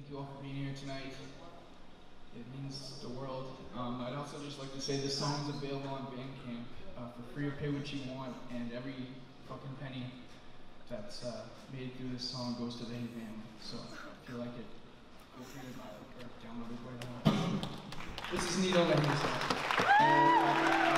Thank you all for being here tonight. It means the world. I'd also just like to say this song is available on Bandcamp for free or pay what you want, and every fucking penny that's made through this song goes to the Hay family. So if you like it, feel free to buy it or download it right now. This is Needle and Haystack.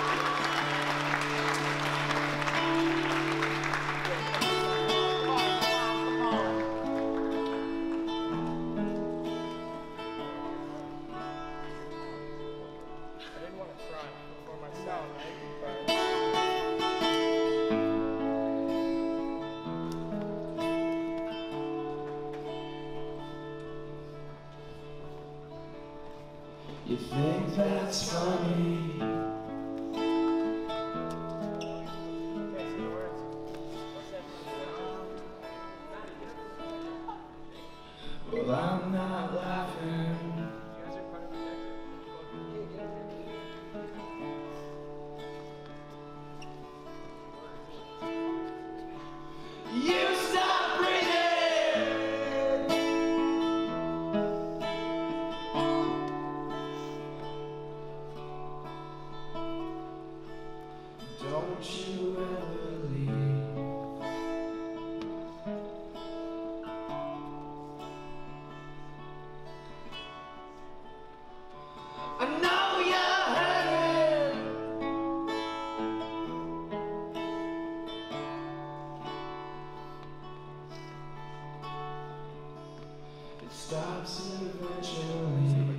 You think that's funny? Well, I'm not laughing. You stop breathing. Don't you ever leave. I know you're hurting. It stops eventually.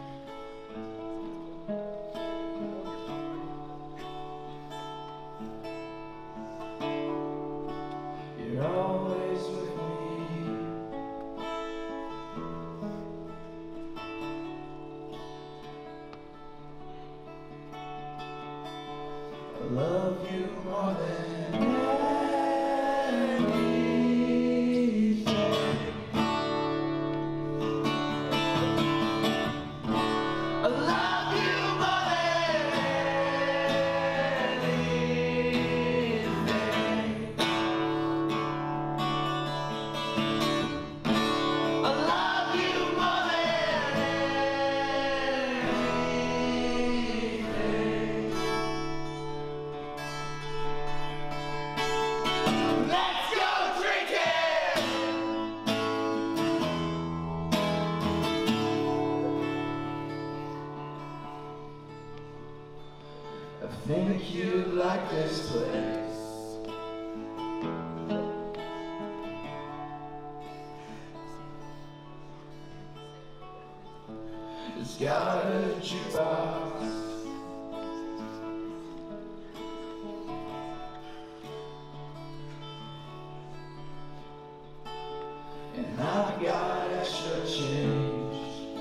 You're always with me. I love you more than anything. I love you more than anything. I love you more than anything. Let's go drinking! I think you like this place. It's got a jukebox. And I got extra change.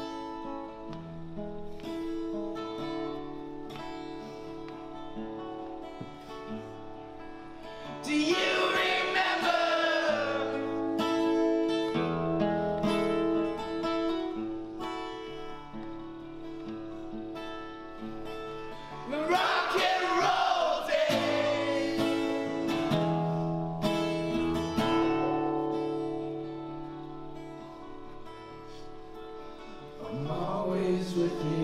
Do you remember? The rock and roll days. I'm always with you.